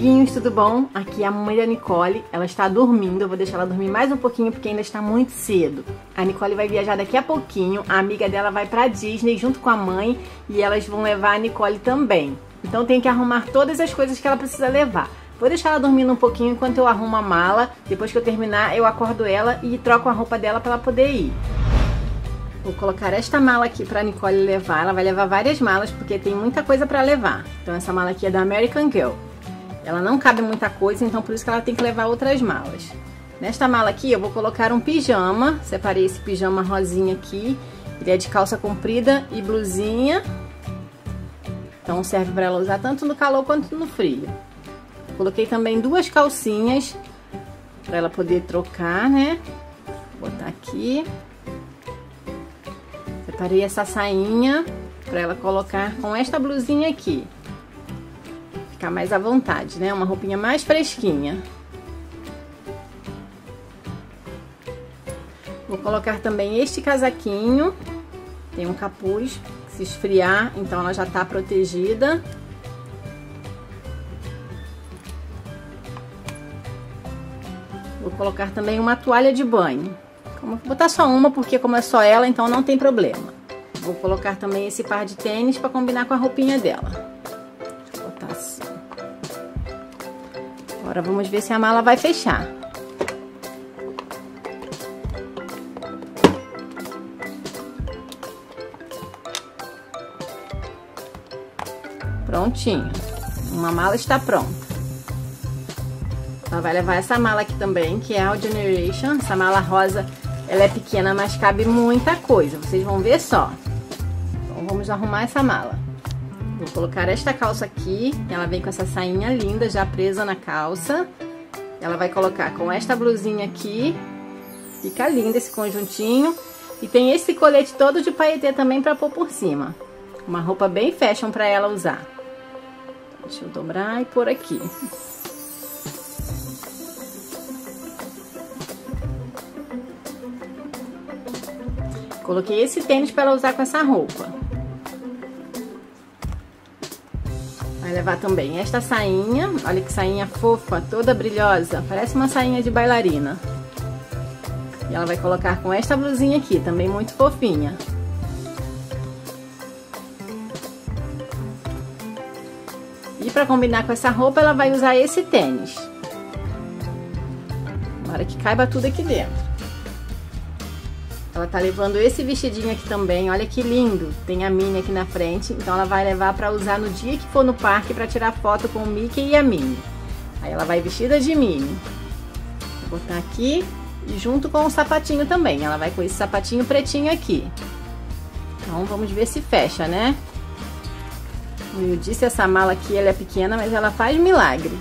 amiguinhos, tudo bom? Aqui é a mãe da Nicole, ela está dormindo, eu vou deixar ela dormir mais um pouquinho porque ainda está muito cedo. A Nicole vai viajar daqui a pouquinho, a amiga dela vai pra Disney junto com a mãe e elas vão levar a Nicole também. Então tem que arrumar todas as coisas que ela precisa levar. Vou deixar ela dormindo um pouquinho enquanto eu arrumo a mala, depois que eu terminar eu acordo ela e troco a roupa dela para ela poder ir. Vou colocar esta mala aqui para a Nicole levar. Ela vai levar várias malas porque tem muita coisa para levar. Então essa mala aqui é da American Girl. Ela não cabe muita coisa, então por isso que ela tem que levar outras malas. Nesta mala aqui eu vou colocar um pijama. Separei esse pijama rosinha aqui. Ele é de calça comprida e blusinha. Então serve para ela usar tanto no calor quanto no frio. Coloquei também duas calcinhas para ela poder trocar, né? Vou botar aqui. Separei essa sainha para ela colocar com esta blusinha aqui. Ficar mais à vontade, né? Uma roupinha mais fresquinha. Vou colocar também este casaquinho. Tem um capuz, se esfriar, então ela já tá protegida. Vou colocar também uma toalha de banho. Vou botar só uma, porque como é só ela, então não tem problema. Vou colocar também esse par de tênis para combinar com a roupinha dela. Deixa eu botar assim. Agora vamos ver se a mala vai fechar. Prontinho. Uma mala está pronta. Ela vai levar essa mala aqui também, que é a Generation. Essa mala rosa, ela é pequena, mas cabe muita coisa. Vocês vão ver só. Então vamos arrumar essa mala. Vou colocar esta calça aqui. Ela vem com essa sainha linda, já presa na calça. Ela vai colocar com esta blusinha aqui. Fica lindo esse conjuntinho. E tem esse colete todo de paetê também pra pôr por cima. Uma roupa bem fashion pra ela usar. Deixa eu dobrar e pôr aqui. Coloquei esse tênis para ela usar com essa roupa. Vai levar também esta sainha. Olha que sainha fofa, toda brilhosa. Parece uma sainha de bailarina. E ela vai colocar com esta blusinha aqui, também muito fofinha. E para combinar com essa roupa, ela vai usar esse tênis. Agora que caiba tudo aqui dentro. Ela tá levando esse vestidinho aqui também, olha que lindo. Tem a Minnie aqui na frente, então ela vai levar pra usar no dia que for no parque pra tirar foto com o Mickey e a Minnie. Aí ela vai vestida de Minnie. Vou botar aqui e junto com o sapatinho também. Ela vai com esse sapatinho pretinho aqui. Então vamos ver se fecha, né? Como eu disse, essa mala aqui ela é pequena, mas ela faz milagre.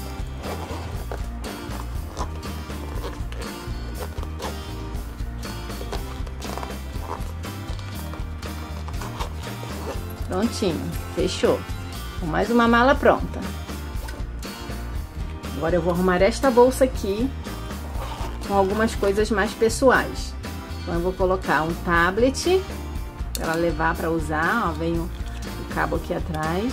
Prontinho, fechou. Com mais uma mala pronta. Agora eu vou arrumar esta bolsa aqui com algumas coisas mais pessoais. Então eu vou colocar um tablet para ela levar para usar. Ó, vem o cabo aqui atrás.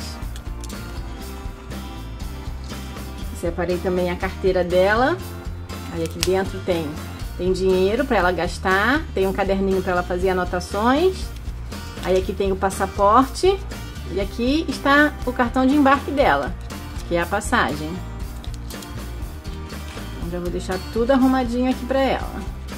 Separei também a carteira dela. Aí aqui dentro tem dinheiro para ela gastar. Tem um caderninho para ela fazer anotações. Aí aqui tem o passaporte e aqui está o cartão de embarque dela, que é a passagem. Então já vou deixar tudo arrumadinho aqui pra ela.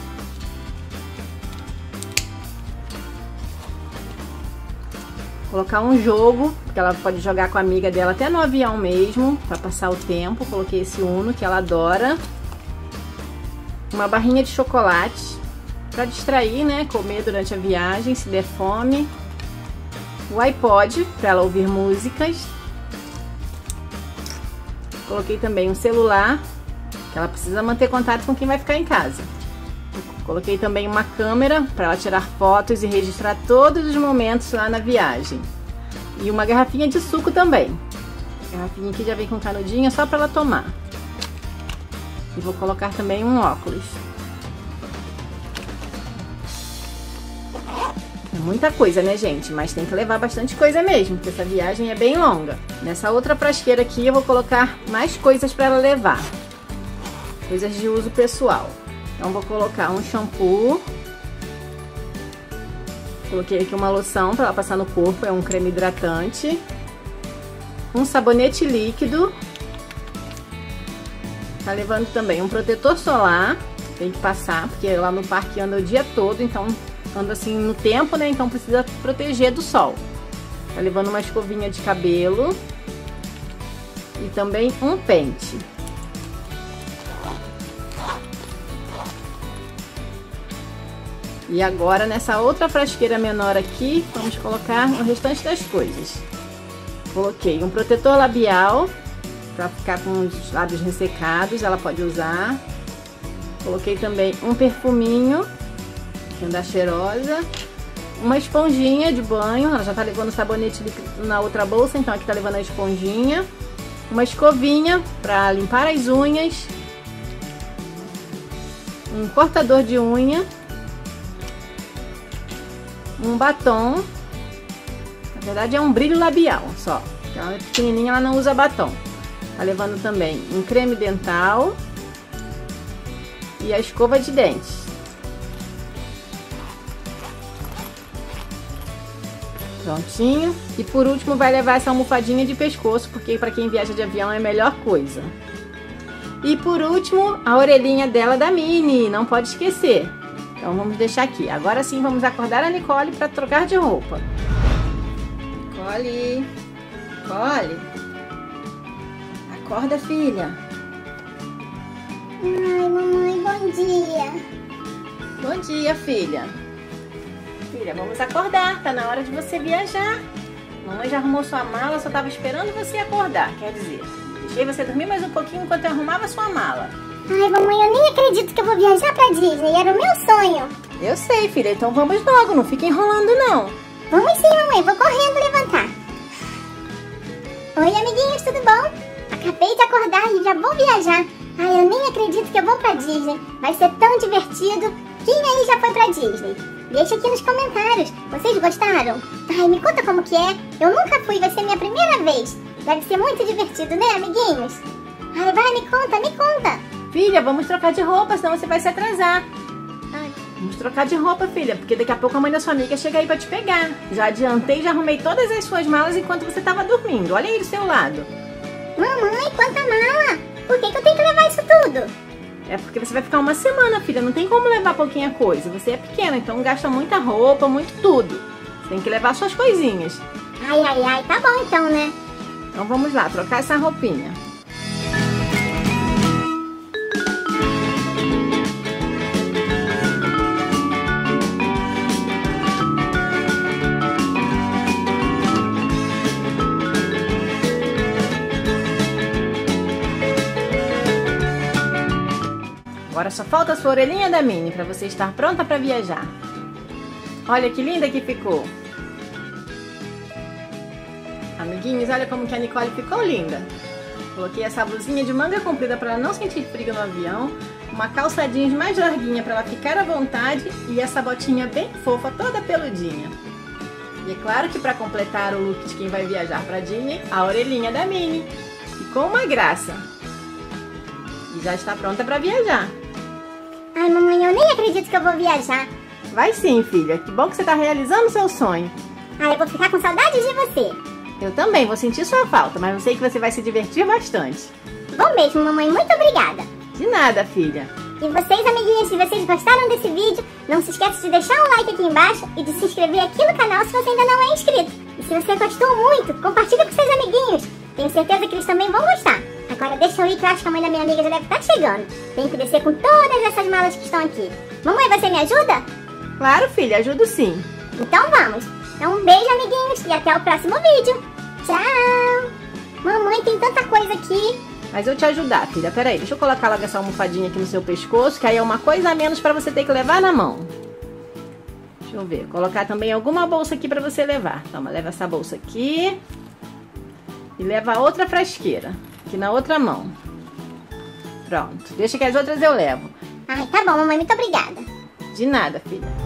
Colocar um jogo, que ela pode jogar com a amiga dela até no avião mesmo, pra passar o tempo. Coloquei esse Uno, que ela adora. Uma barrinha de chocolate. Pra distrair, né? Comer durante a viagem, se der fome. O iPod, pra ela ouvir músicas. Coloquei também um celular, que ela precisa manter contato com quem vai ficar em casa. Coloquei também uma câmera, pra ela tirar fotos e registrar todos os momentos lá na viagem. E uma garrafinha de suco também. A garrafinha aqui já vem com canudinha, só pra ela tomar. E vou colocar também um óculos. É muita coisa, né, gente? Mas tem que levar bastante coisa mesmo, porque essa viagem é bem longa. Nessa outra frasqueira aqui eu vou colocar mais coisas para ela levar. Coisas de uso pessoal. Então vou colocar um shampoo. Coloquei aqui uma loção para ela passar no corpo, é um creme hidratante. Um sabonete líquido. Tá levando também um protetor solar. Tem que passar, porque lá no parque anda o dia todo, então anda assim no tempo, né? Então precisa proteger do sol. Tá levando uma escovinha de cabelo. E também um pente. E agora nessa outra frasqueira menor aqui, vamos colocar o restante das coisas. Coloquei um protetor labial, para ficar com os lábios ressecados, ela pode usar. Coloquei também um perfuminho, que é da Cheirosa. Uma esponjinha de banho, ela já tá levando o sabonete na outra bolsa, então aqui tá levando a esponjinha. Uma escovinha para limpar as unhas. Um cortador de unha. Um batom. Na verdade é um brilho labial só. Ela é pequenininha, ela não usa batom. Tá levando também um creme dental. E a escova de dentes. Prontinho. E por último vai levar essa almofadinha de pescoço, porque para quem viaja de avião é a melhor coisa. E por último, a orelhinha dela da Minnie, não pode esquecer. Então vamos deixar aqui. Agora sim vamos acordar a Nicole para trocar de roupa. Nicole, Nicole, acorda, filha. Ai, mamãe, bom dia. Bom dia, filha. Filha, vamos acordar, tá na hora de você viajar. Mamãe já arrumou sua mala, só tava esperando você acordar, quer dizer, deixei você dormir mais um pouquinho enquanto eu arrumava sua mala. Ai, mamãe, eu nem acredito que eu vou viajar pra Disney, era o meu sonho. Eu sei, filha, então vamos logo, não fica enrolando não. Vamos sim, mamãe, vou correndo levantar. Oi, amiguinhos, tudo bom? Acabei de acordar e já vou viajar. Ai, eu nem acredito que eu vou pra Disney, vai ser tão divertido. Quem aí já foi pra Disney? Deixa aqui nos comentários, vocês gostaram? Ai, me conta como que é, eu nunca fui, vai ser minha primeira vez. Deve ser muito divertido, né, amiguinhos? Ai, vai, me conta. Filha, vamos trocar de roupa, senão você vai se atrasar. Ai, vamos trocar de roupa, filha, porque daqui a pouco a mãe da sua amiga chega aí pra te pegar. Já adiantei, já arrumei todas as suas malas enquanto você tava dormindo. Olha aí do seu lado. Mamãe, quanta mala! Por que eu tenho que levar isso tudo? É porque você vai ficar uma semana, filha. Não tem como levar pouquinha coisa. Você é pequena, então gasta muita roupa, muito tudo. Você tem que levar suas coisinhas. Ai, tá bom então, né? Então vamos lá, trocar essa roupinha. Agora só falta a sua orelhinha da Minnie para você estar pronta para viajar. Olha que linda que ficou. Amiguinhos, olha como que a Nicole ficou linda. Coloquei essa blusinha de manga comprida para ela não sentir frio no avião. Uma calça jeans mais larguinha para ela ficar à vontade. E essa botinha bem fofa, toda peludinha. E é claro que para completar o look de quem vai viajar para Disney, a orelhinha da Minnie. Ficou uma graça. E já está pronta para viajar. Ai, mamãe, eu nem acredito que eu vou viajar. Vai sim, filha. Que bom que você está realizando o seu sonho. Ai, eu vou ficar com saudade de você. Eu também vou sentir sua falta, mas eu sei que você vai se divertir bastante. Bom mesmo, mamãe. Muito obrigada. De nada, filha. E vocês, amiguinhos, se vocês gostaram desse vídeo, não se esqueça de deixar um like aqui embaixo e de se inscrever aqui no canal se você ainda não é inscrito. E se você gostou muito, compartilhe com seus amiguinhos. Tenho certeza que eles também vão gostar. Agora deixa eu ir que eu acho que a mãe da minha amiga já deve estar chegando. Tenho que descer com todas essas malas que estão aqui. Mamãe, você me ajuda? Claro, filha, ajudo sim. Então vamos. Então um beijo, amiguinhos, e até o próximo vídeo. Tchau! Mamãe, tem tanta coisa aqui. Mas eu te ajudar, filha. Pera aí, deixa eu colocar logo essa almofadinha aqui no seu pescoço, que aí é uma coisa a menos pra você ter que levar na mão. Deixa eu ver. Colocar também alguma bolsa aqui pra você levar. Toma, leva essa bolsa aqui. E leva a outra frasqueira, aqui na outra mão. Pronto. Deixa que as outras eu levo. Ai, tá bom, mamãe. Muito obrigada. De nada, filha.